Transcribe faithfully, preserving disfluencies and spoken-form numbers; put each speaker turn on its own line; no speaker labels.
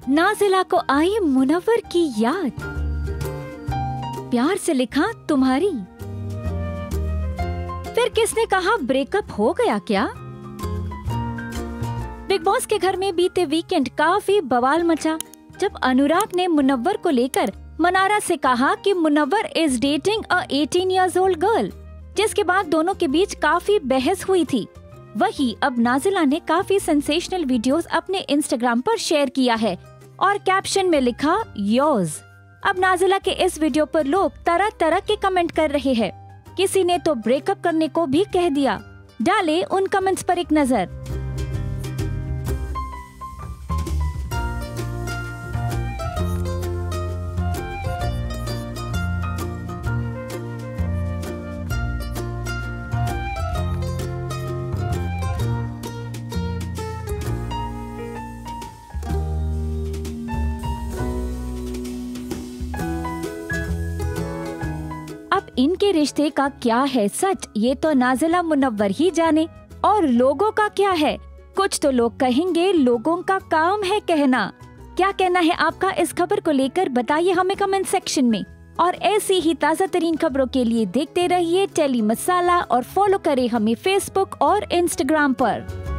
नाजिला को आई मुनव्वर की याद। प्यार से लिखा तुम्हारी। फिर किसने कहा ब्रेकअप हो गया क्या? बिग बॉस के घर में बीते वीकेंड काफी बवाल मचा जब अनुराग ने मुनव्वर को लेकर मनारा से कहा कि Munawar is dating a eighteen years old girl, जिसके बाद दोनों के बीच काफी बहस हुई थी। वहीं अब नाजिला ने काफी सेंसेशनल वीडियोस अपने इंस्टाग्राम पर शेयर किया है और कैप्शन में लिखा योर्स। अब नाजिला के इस वीडियो पर लोग तरह तरह के कमेंट कर रहे हैं। किसी ने तो ब्रेकअप करने को भी कह दिया। डाले उन कमेंट्स पर एक नजर। अब इनके रिश्ते का क्या है सच, ये तो नाजिला मुनव्वर ही जाने। और लोगों का क्या है? कुछ तो लोग कहेंगे लोगों का काम है कहना। क्या कहना है आपका इस खबर को लेकर, बताइए हमें कमेंट सेक्शन में। और ऐसी ही ताज़ा तरीन खबरों के लिए देखते रहिए टेली मसाला और फॉलो करें हमें फेसबुक और इंस्टाग्राम पर।